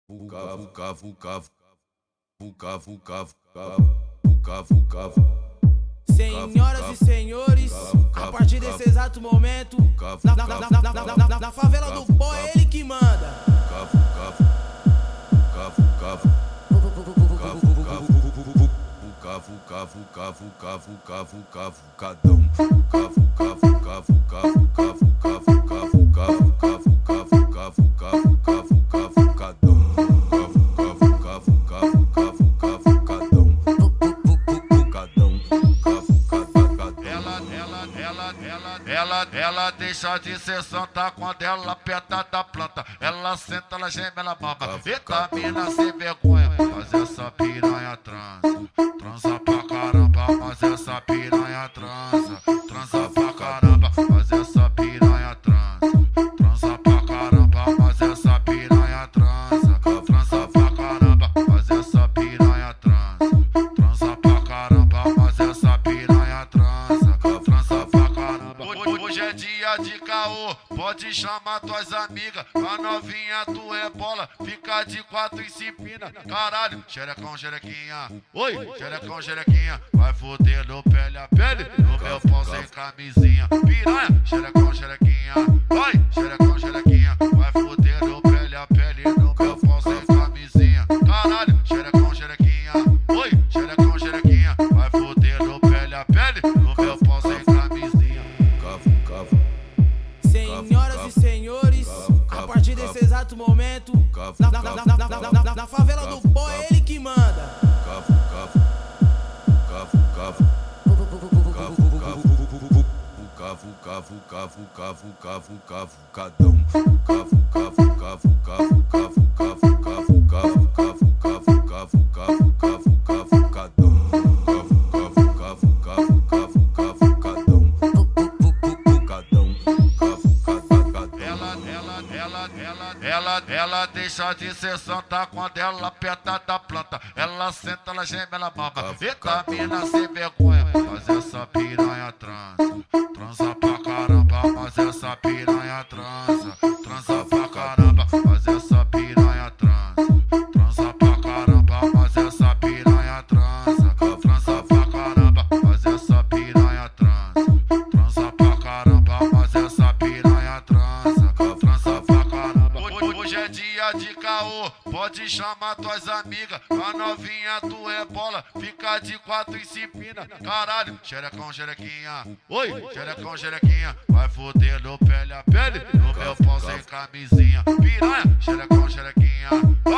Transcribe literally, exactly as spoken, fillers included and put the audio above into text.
Vuca, vuca, vuca, vuca, vuca, vuca, vuca, Senhoras e senhores, a partir desse exato momento, na, na, na, na, na, na, na favela do pó é ele que manda. Vuca, vuca, vuca, vuca, vuca, vuca, vucadão. Vuca, vuca, vuca, vuca, vuca, vuca, vuca, vuca, vuca, vuca, vuca, vuca, vuca, vuca, vucadão. Vuca, vuca, vuca, vuca, vuca, vucadão. Vucadão, vuca, vuca, Ela, ela, ela, ela, ela, ela deixa de ser santa quando ela aperta da planta. Ela senta, ela geme, ela mama. Eita, mina sem vergonha, mas essa piranha transa. Transa pra caramba, mas essa piranha transa. Transa pra caramba, mas essa piranha transa. Transa pra caramba, mas essa piranha transa. Transa pra caramba, mas essa piranha transa. Transa pra caramba, mas essa piranha transa. Transa pra caramba. Hoje é dia de caô, pode chamar tuas amigas. A novinha tu rebola, fica de quatro e se empina. Caralho, xerecão, xerequinha. Oi, xerecão, xerequinha. Vai foder no pele a pele, no meu pau sem camisinha. Piranha, xerecão, xerequinha. Oi, xerecão, xerequinha. Vai foder no pele a pele, no meu pau sem camisinha. Caralho, xerecão, xerequinha. Oi, xerecão, xerequinha. Vai foder no pele a pele, no meu pau sem camisinha. Senhoras e senhores, a partir desse exato momento, na, na, na, na, na, na, na, na favela do pó é ele que manda. Vuca, vuca, vuca, vuca, vuca, vucadão. Vuca, vuca, vuca, vuca, vuca, vuca, vuca, vuca, vuca, vuca, vuca, vuca, vuca, vuca, vucadão. Vuca, vuca, vuca, vuca, vuca, vucadão. Vucadão, vuca, Ela, ela, ela, ela, ela, ela deixa de ser santa quando ela aperta da planta. Ela senta, ela geme, ela mama. Eita, mina sem vergonha, mas essa piranha transa. Transa pra caramba, mas essa piranha transa. Transa pra caramba, mas essa piranha transa. Transa pra caramba, mas essa piranha transa. Transa pra caramba, mas essa piranha transa. Transa pra caramba, mas essa piranha transa. Transa pra caramba. Hoje é dia de caô, pode chamar tuas amigas. A novinha tu rebola, fica de quatro e se empina. Caralho, xerecão, xerequinha. Oi, xerecão, xerequinha. Vai foder no pele a pele, no meu pau sem camisinha. Piranha, xerecão, xerequinha.